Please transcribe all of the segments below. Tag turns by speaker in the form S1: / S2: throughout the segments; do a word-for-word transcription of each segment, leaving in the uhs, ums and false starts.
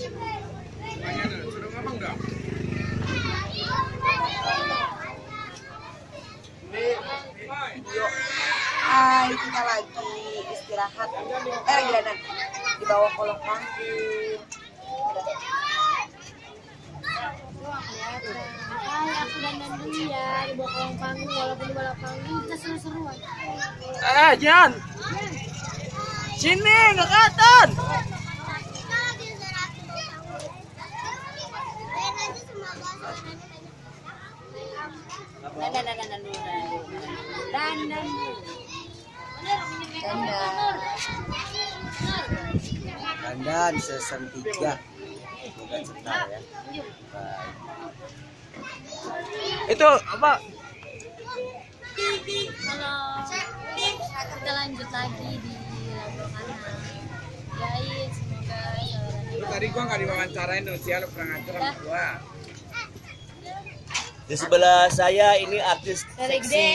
S1: Sudah ngomong dong.
S2: Hai, kita lagi istirahat. Eh, lagi dandan di bawah kolong panggung.
S3: Hai, aku dandan dulu ya di bawah kolong panggung, walaupun di bawah panggung kita seru-seruan.
S1: Eh, Jan. Sini, nggak kelihatan.
S3: Dandan, dandan, dandan dulu, dandan dulu.
S2: Dandan.
S4: Dandan season tiga. Bukan sebentar ya.
S1: Itu apa?
S3: Halo, kita lanjut lagi di Lago Kanan. Guys, semoga
S1: Lu tadi gua nggak diwawancarain tuh, sih lu pernah ngatur sama gua.
S4: Di sebelah saya ini artis
S3: Dari
S4: seksi.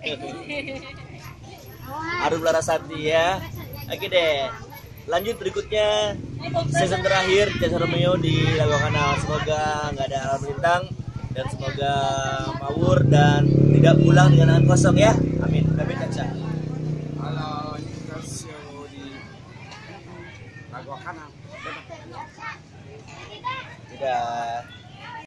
S4: Arum Larasati ya. Oke deh. Lanjut berikutnya season terakhir Jasa Romeo di Lago Kanal. Semoga nggak ada alam lintang dan semoga mawur dan tidak pulang dengan tangan kosong ya. Amin. Amin.